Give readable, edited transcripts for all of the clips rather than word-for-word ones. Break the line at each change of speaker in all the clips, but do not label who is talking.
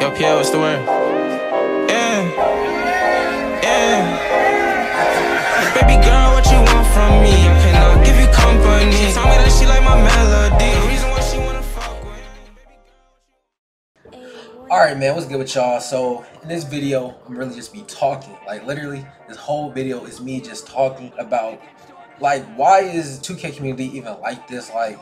Yo, Pierre, what's the word? Yeah, yeah. Baby girl, what you want from me? Can I give you company? She told me that she like my melody. The reason why she wanna fuck with me.
Alright, man, what's good with y'all? So in this video, I'm really just be talking. Like literally, this whole video is me just talking about like why is 2K community even like this? Like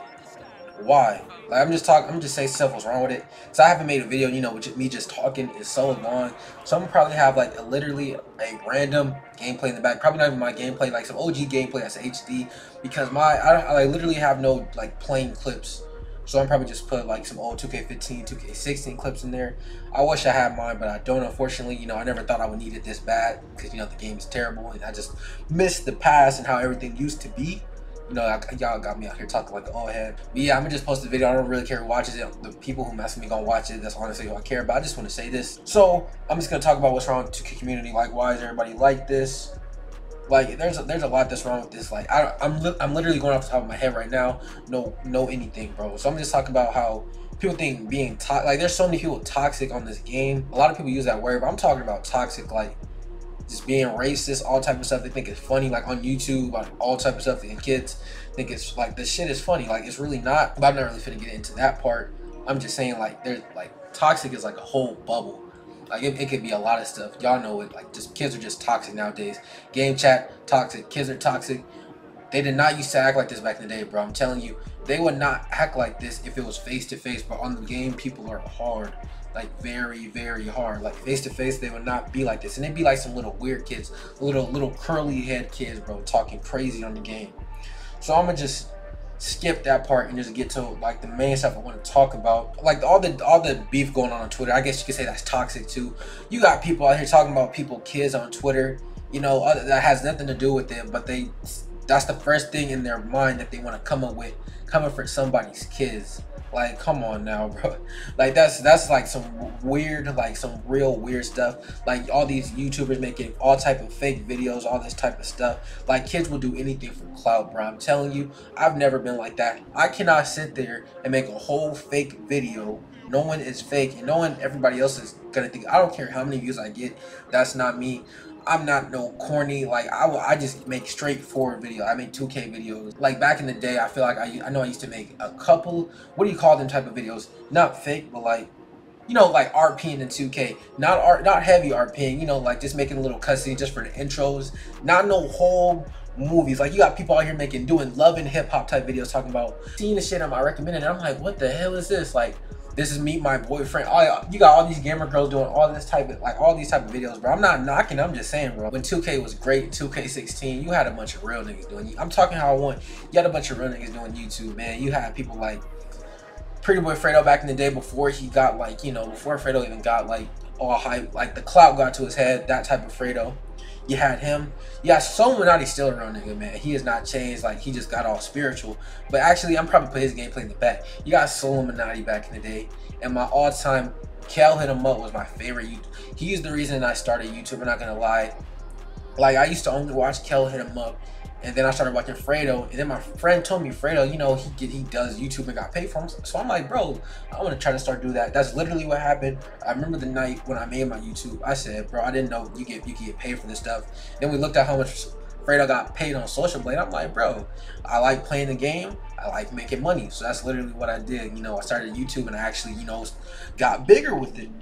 why? Like I'm just saying stuff what's wrong with it. So I haven't made a video, you know, with me just talking is so long. So I'm gonna probably have like literally a random gameplay in the back. Probably not even my gameplay, like some OG gameplay that's HD, because I literally have no like playing clips. So I'm probably just put like some old 2K15, 2K16 clips in there. I wish I had mine, but I don't, unfortunately. You know, I never thought I would need it this bad because, you know, the game is terrible and I just missed the past and how everything used to be. You know, y'all got me out here talking like an old head. But yeah, I'm gonna just post the video. I don't really care who watches it. The people who mess with me gonna watch it. That's honestly all I care about. I just want to say this. So I'm just gonna talk about what's wrong with the 2K community. Like, why is everybody like this? Like, there's a lot that's wrong with this. Like, I'm literally going off the top of my head right now. No anything, bro. So I'm just talking about how people think being toxic. Like, there's so many people toxic on this game. A lot of people use that word, but I'm talking about toxic, like just being racist, all type of stuff. They think it's funny, like on YouTube, like all type of stuff. And kids think it's like this shit is funny. Like, it's really not. But I'm not really finna get into that part. I'm just saying, like, there's like toxic is like a whole bubble. Like it could be a lot of stuff. Y'all know it. Like, just kids are just toxic nowadays. Game chat toxic. Kids are toxic. They did not used to act like this back in the day, bro. I'm telling you, they would not act like this if it was face to face. But on the game, people are hard. Like very, very hard. Like face to face, they would not be like this. And they'd be like some little weird kids, little curly head kids, bro, talking crazy on the game. So I'm gonna just skip that part and just get to like the main stuff I want to talk about. Like all the beef going on Twitter. I guess you could say that's toxic too. You got people out here talking about kids on Twitter, you know, that has nothing to do with them, but that's the first thing in their mind that they want to come up with, coming for somebody's kids. Like, come on now, bro. Like that's like some weird, like some real weird stuff. Like all these YouTubers making all type of fake videos, all this type of stuff. Like, kids will do anything for clout, bro. I'm telling you, I've never been like that. I cannot sit there and make a whole fake video knowing it's fake and knowing everybody else is gonna think. I don't care how many views I get. That's not me. I'm not no corny. Like I just make straightforward video. I make 2K videos. Like back in the day, I feel like I know I used to make a couple, what do you call them type of videos? Not fake, but like, you know, like RPing in 2K. Not heavy RPing, you know, like just making a little cutscene just for the intros. Not no whole movies. Like, you got people out here doing love and hip hop type videos talking about seeing the shit on my recommended, and I'm like, what the hell is this? Like, this is me, my boyfriend. You got all these gamer girls doing all this type of, like, all these type of videos, bro. I'm not knocking, I'm just saying, bro. When 2K was great, 2K16, you had a bunch of real niggas doing. I'm talking how I want. You had a bunch of real niggas doing YouTube, man. You had people like Pretty Boy Fredo back in the day, before he got, like, you know, before Fredo even got like all hype, like the clout got to his head, that type of Fredo. You had him. Yeah, Soul Illuminati's still a real nigga, man. He has not changed. Like, he just got all spiritual. But actually, I'm probably put his gameplay in the back. You got Soul Illuminati back in the day. And my all-time, Kel Hit 'Em Up was my favorite. He's the reason I started YouTube, I'm not gonna lie. Like, I used to only watch Kel Hit 'Em Up, and then I started watching Fredo, and then my friend told me Fredo, you know, he does YouTube and got paid for him. So I'm like, bro, I want to try to start doing that. That's literally what happened. I remember the night when I made my YouTube, I said, bro, I didn't know you can get paid for this stuff. Then we looked at how much Fredo got paid on Social Blade. I'm like, bro, I like playing the game. I like making money. So that's literally what I did. You know, I started YouTube and I actually, you know, got bigger with it.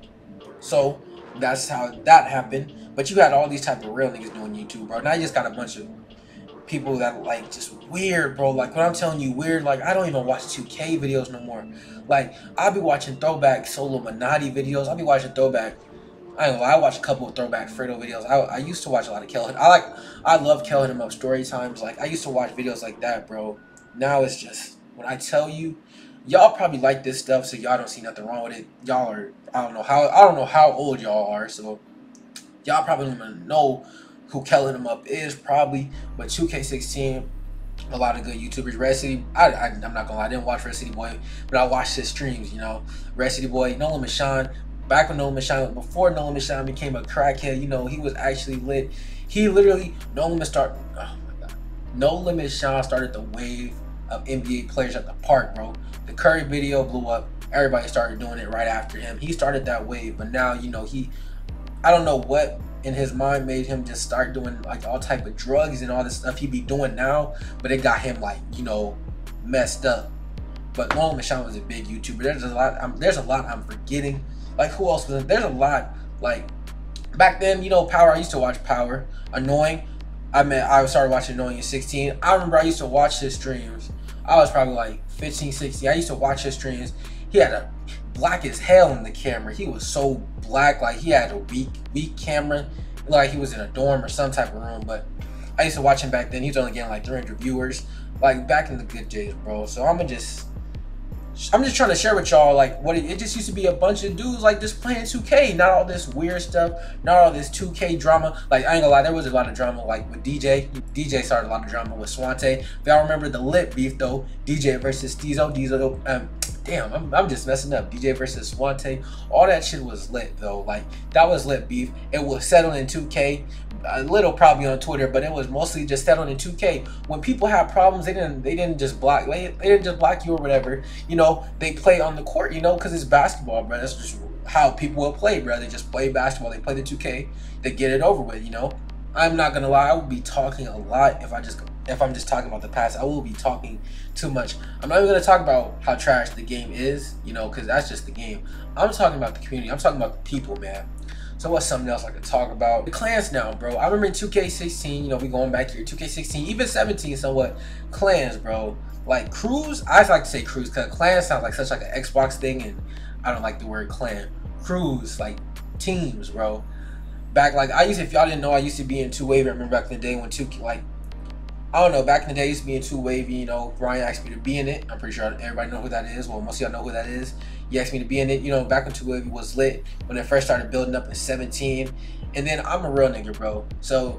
So that's how that happened. But you had all these type of real niggas doing YouTube, bro. Now you just got a bunch of people that like just weird, bro. Like, when I'm telling you weird, like, I don't even watch 2K videos no more. Like, I'll be watching throwback Soul Illuminati videos. I'll be watching throwback, I don't know, I watch a couple of throwback Fredo videos. I used to watch a lot of Kel Hit. I love Kel Hit 'Em Up story times. Like, I used to watch videos like that, bro. Now it's just, when I tell you, y'all probably like this stuff, so y'all don't see nothing wrong with it. Y'all are, I don't know how old y'all are, so y'all probably don't even know who Kel Hit 'Em Up is, probably. But 2K16, a lot of good YouTubers. Red City, I'm not gonna lie, I didn't watch Red City Boy, but I watched his streams, you know. Red City Boy, No Limit Sean, back when No Limit Sean, before No Limit Sean became a crackhead, you know, he was actually lit. He literally, No Limit Sean started the wave of NBA players at the park, bro. The Curry video blew up. Everybody started doing it right after him. He started that wave, but now, you know, I don't know what in his mind made him just start doing like all type of drugs and all this stuff he be doing now, but it got him like, you know, messed up. But Lone Michon was a big YouTuber. There's a lot I'm forgetting. Like, who else was? There's a lot. Like, back then, you know, Power. I used to watch Power. Annoying. I started watching Annoying at 16. I remember I used to watch his streams. I was probably like 15, 16. I used to watch his streams. He had a black as hell in the camera. He was so black. Like, he had a weak camera. Like he was in a dorm or some type of room. But I used to watch him back then. He was only getting like 300 viewers. Like, back in the good days, bro. So I'm just trying to share with y'all like what it just used to be, a bunch of dudes like just playing 2K, not all this weird stuff, not all this 2K drama. Like, I ain't gonna lie, there was a lot of drama like with DJ. DJ started a lot of drama with Swante. If y'all remember the lit beef though, DJ versus Steezo. Damn, I'm just messing up. DJ versus Swante. All that shit was lit though. Like, that was lit beef. It was settled in 2K. A little probably on Twitter, but it was mostly just settled in 2K. When people had problems, they didn't just block. They didn't just block you or whatever. You know, they play on the court. You know, because it's basketball, bro. That's just how people will play, bro. They just play basketball. They play the 2K. They get it over with. You know, I'm not gonna lie. I would be talking a lot if I'm just talking about the past. I will be talking too much. I'm not even gonna talk about how trash the game is. You know, because that's just the game. I'm talking about the community. I'm talking about the people, man. So what's something else I could talk about? The clans now, bro. I remember in 2K16, you know, we going back here, 2K16, even 17 somewhat, clans, bro. Like crews, I like to say crews because clan sounds like such like an Xbox thing, and I don't like the word clan. Crews, like teams, bro. Back, like, if y'all didn't know, I used to be in 2Wave. I remember back in the day when I don't know, back in the day, I used to be in 2Wave, you know, Brian asked me to be in it. I'm pretty sure everybody know who that is. Well, most of y'all know who that is. He asked me to be in it. You know, back when 2Wave was lit, when it first started building up in 17. And then I'm a real nigga, bro. So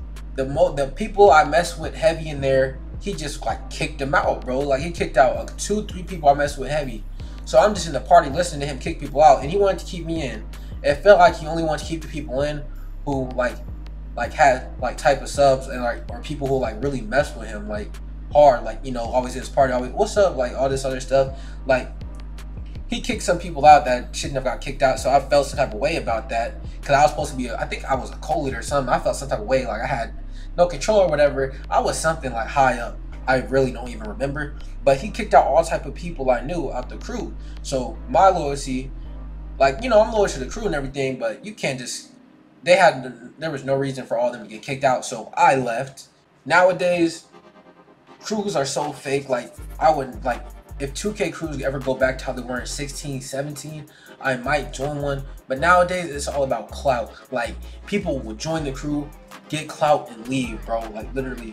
the people I mess with heavy in there, he just like kicked them out, bro. Like, he kicked out like 2-3 people I messed with heavy. So I'm just in the party listening to him kick people out, and he wanted to keep me in. It felt like he only wanted to keep the people in who like had like type of subs, and like, or people who like really mess with him like hard, like, you know, always in his party, always what's up, like all this other stuff. Like, he kicked some people out that shouldn't have got kicked out, so I felt some type of way about that, because I was supposed to be I think I was a co-leader or something. I felt some type of way, like I had no control or whatever. I was something like high up, I really don't even remember. But he kicked out all type of people I knew out the crew. So my loyalty, like, you know, I'm loyal to the crew and everything, but you can't just, there was no reason for all of them to get kicked out, so I left. Nowadays, crews are so fake. Like, I wouldn't, like, if 2K crews ever go back to how they were in 16, 17, I might join one. But nowadays, it's all about clout. Like, people will join the crew, get clout, and leave, bro. Like, literally,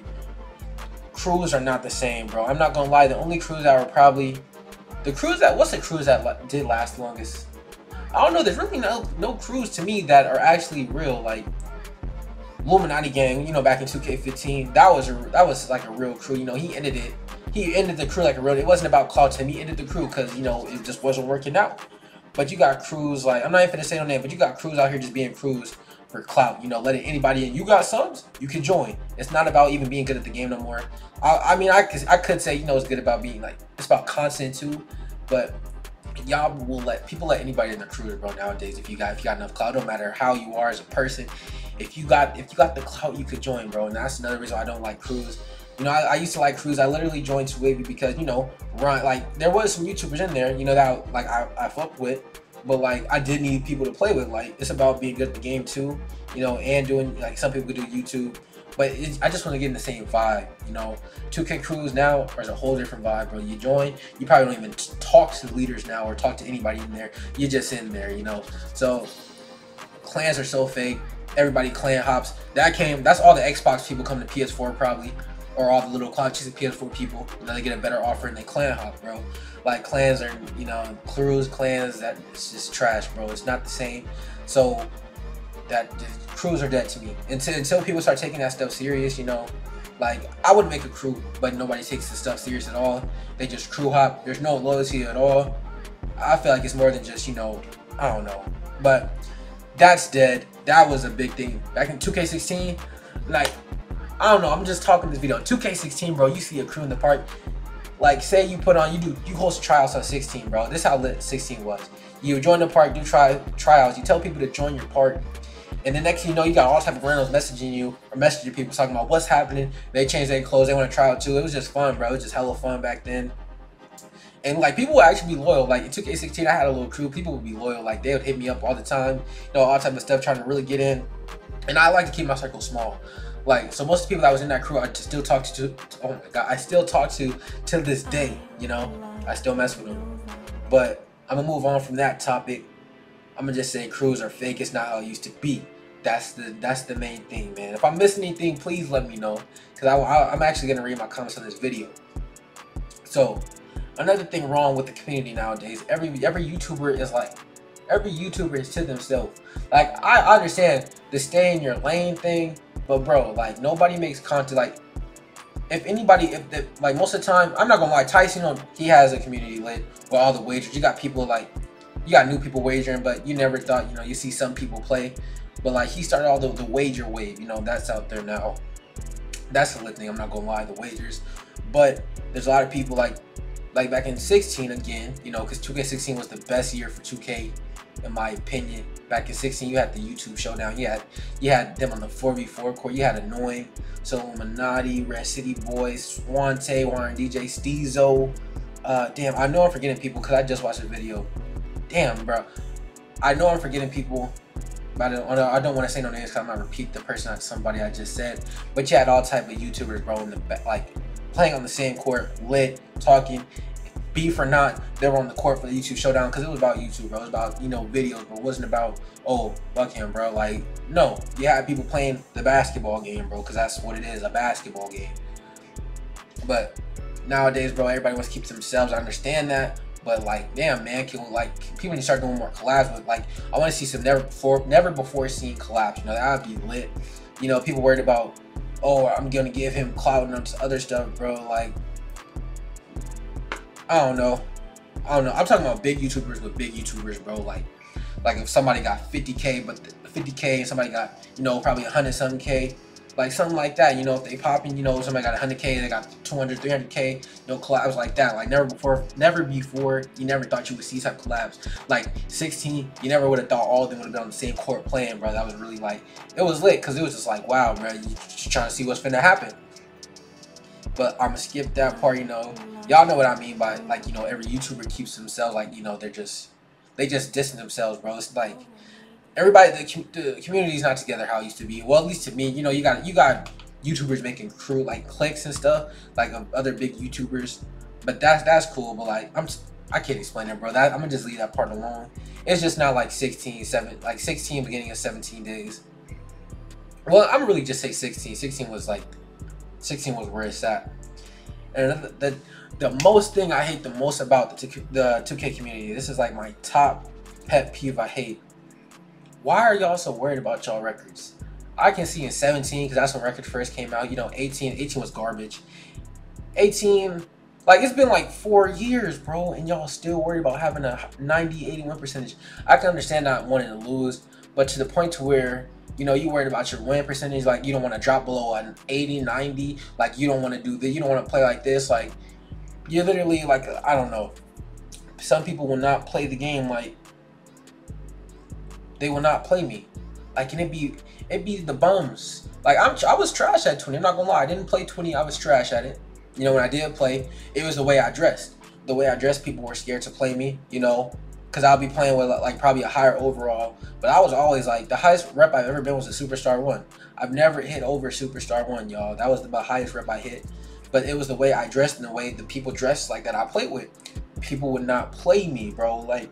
crews are not the same, bro. I'm not gonna lie. The only crews that were probably what's the crews that did last longest? I don't know. There's really no crews to me that are actually real. Like, Illuminati Gang, you know, back in 2K15, that was like a real crew. You know, he ended the crew like a real. It wasn't about clout to him. He ended the crew because, you know, it just wasn't working out. But you got crews like, I'm not even gonna say no name, but you got crews out here just being crews for clout. You know, letting anybody in. You got subs, you can join. It's not about even being good at the game no more. I mean, I could say, you know, it's good about being like, it's about content too, but y'all will let anybody in the crew, bro, nowadays. If you got enough clout, no matter how you are as a person, if you got the clout, you could join, bro. And that's another reason I don't like crews. You know, I used to like crews. I literally joined 2Wavy because, you know, like, there was some YouTubers in there, you know, that like I fucked with, but like, I did need people to play with. Like, it's about being good at the game too, you know, and doing, like, some people could do YouTube, but I just want to get in the same vibe, you know. 2K crews now are a whole different vibe, bro. You join, you probably don't even talk to the leaders now or talk to anybody in there. You're just in there, you know. So clans are so fake. Everybody clan hops. That's all the Xbox people come to PS4 probably, or all the little cloud chasing PS4 people. You know, they get a better offer and they clan hop, bro. Like, clans are, you know, crews, clans, that it's just trash, bro. It's not the same. So crews are dead to me until people start taking that stuff serious, you know. Like, I would make a crew, but nobody takes the stuff serious at all. They just crew hop. There's no loyalty at all. I feel like it's more than just, you know, I don't know. But that's dead. That was a big thing back in 2K16. Like, I don't know, I'm just talking this video. 2K16, bro, you see a crew in the park, Like, say you put on, you host tryouts on 16, bro. This is how lit 16 was. You join the park, do tryouts. You tell people to join your park, and the next thing you know, you got all type of randoms messaging you or messaging people talking about what's happening. They change their clothes, they want to try out too. It was just fun, bro. It was just hella fun back then. And like, people would actually be loyal. Like, in 2K16, I had a little crew. People would be loyal. Like, they would hit me up all the time, you know, all type of stuff, trying to really get in. And I like to keep my circle small. Like, so most of the people that was in that crew, I still talk to. Oh my god, I still talk to this day. You know, I still mess with them. But I'm gonna move on from that topic. I'm gonna just say crews are fake. It's not how it used to be. That's the main thing, man. If I'm missing anything, please let me know, because I'm actually gonna read my comments on this video. So, another thing wrong with the community nowadays, every YouTuber is like, every YouTuber is to themselves. Like, I understand the stay in your lane thing, but bro, like, nobody makes content. Like, if anybody, like, most of the time, I'm not gonna lie, Tyson, you know, he has a community lit with all the wagers. You got people like, you got new people wagering, but you never thought, you know, you see some people play. But like, he started all the wager wave, you know, that's out there now. That's the lit thing, I'm not gonna lie, the wagers. But there's a lot of people like back in 16 again, you know, because 2K16 was the best year for 2K, in my opinion. Back in 16, you had the YouTube Showdown. You had them on the 4v4 court. You had Annoying, So Illuminati, Red City Boys, Swante, Warren DJ, Steezo. Damn, I know I'm forgetting people because I just watched a video. Damn, bro. I know I'm forgetting people. But I don't want to say no names because I'm not repeat the person or somebody I just said. But you had all type of YouTubers, bro, in the like playing on the same court, lit, talking, beef or not, they were on the court for the YouTube Showdown, because it was about YouTube, bro. It was about, you know, videos, but it wasn't about, oh, fuck him, bro. Like, no, you had people playing the basketball game, bro, because that's what it is, a basketball game. But nowadays, bro, everybody wants to keep to themselves. I understand that. But like, damn, man, can, like, people need to start doing more collabs. But like, I want to see some never before seen collabs. You know, that would be lit. You know, people worried about, oh, I'm gonna give him clout and other stuff, bro. Like, I don't know. I'm talking about big YouTubers with big YouTubers, bro. Like if somebody got 50K, but 50K, and somebody got, you know, probably 100-something K, like something like that. You know, if they popping, you know, somebody got 100K, they got 200, 300K, you know, collabs like that. Like never before, you never thought you would see such collabs. Like 16, you never would have thought all of them would have been on the same court playing, bro. That was really like, it was lit, because it was just like, wow, bro, you just trying to see what's finna happen. But I'm gonna skip that part, you know. Y'all know what I mean by, like, you know, every YouTuber keeps themselves, like, you know, they just dissing themselves, bro. It's like everybody, the community's not together how it used to be. Well, at least to me, you know, you got YouTubers making crew like cliques and stuff, like other big YouTubers. But that's cool. But like, I can't explain it, bro. I'm gonna just leave that part alone. It's just not like 16 beginning of 17 days. Well, I'm really just say 16. 16 was where it's at. And the most thing I hate the most about the 2K community, this is like my top pet peeve I hate. Why are y'all so worried about y'all records? I can see in 17, because that's when record first came out, you know, 18 was garbage. 18, like, it's been like 4 years, bro, and y'all still worried about having a 90, 81 percentage. I can understand not wanting to lose, but to the point to where, you know, you worried about your win percentage, like you don't want to drop below an 80, 90, like you don't want to do this, you don't want to play like this, like you're literally like, I don't know. Some people will not play the game, like they will not play me. Like, and it'd be the bums. Like I was trash at 20. I'm not gonna lie. I didn't play 20. I was trash at it. You know, when I did play, it was the way I dressed. The way I dressed, people were scared to play me. You know, because I'll be playing with like probably a higher overall. But I was always like, the highest rep I've ever been was a Superstar 1. I've never hit over Superstar 1, y'all. That was the highest rep I hit. But it was the way I dressed and the way the people dressed, like, that I played with. People would not play me, bro. Like,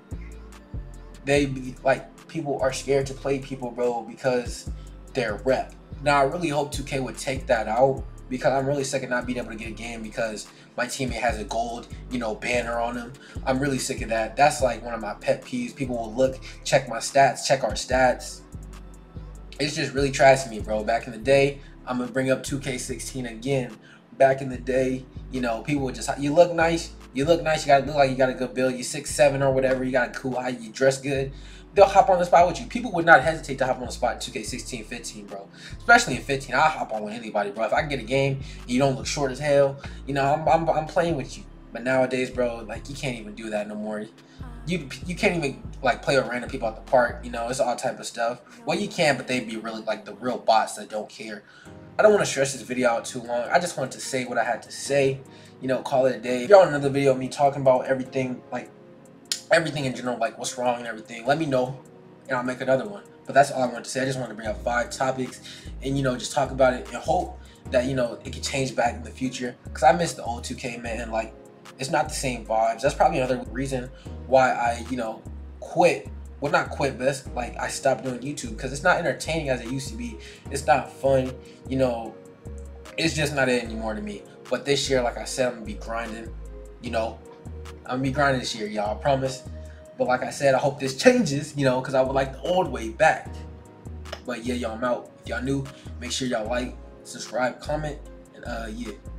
people are scared to play people, bro, because they're rep. Now, I really hope 2K would take that out, because I'm really sick of not being able to get a game because my teammate has a gold, you know, banner on him. I'm really sick of that. That's like one of my pet peeves. People will look, check my stats, check our stats. It's just really trash to me, bro. Back in the day, I'm gonna bring up 2K16 again. Back in the day, you know, people would just, you look nice, you gotta look like you got a good build, you 6'7" or whatever, you got a cool height, you dress good, they'll hop on the spot with you. People would not hesitate to hop on the spot in 2K16, 15, bro. Especially in 15, I'll hop on with anybody, bro. If I can get a game and you don't look short as hell, you know, I'm playing with you. But nowadays, bro, like you can't even do that no more. You can't even like play with random people at the park. You know, it's all type of stuff. Well, you can, but they'd be really like the real bots that don't care. I don't want to stress this video out too long. I just wanted to say what I had to say. You know, call it a day. If y'all want another video of me talking about everything, like everything in general, like what's wrong and everything, let me know and I'll make another one. But that's all I wanted to say. I just wanted to bring up 5 topics and, you know, just talk about it and hope that, you know, it could change back in the future. Because I miss the old 2K, man. Like, it's not the same vibes. That's probably another reason why I, you know, quit. Well, not quit, but it's like I stopped doing YouTube because it's not entertaining as it used to be. It's not fun, you know. It's just not it anymore to me. But this year, like I said, I'm gonna be grinding. You know, I'm gonna be grinding this year, y'all. I promise. But like I said, I hope this changes, you know, because I would like the old way back. But yeah, y'all, I'm out. If y'all new, make sure y'all like, subscribe, comment, and yeah.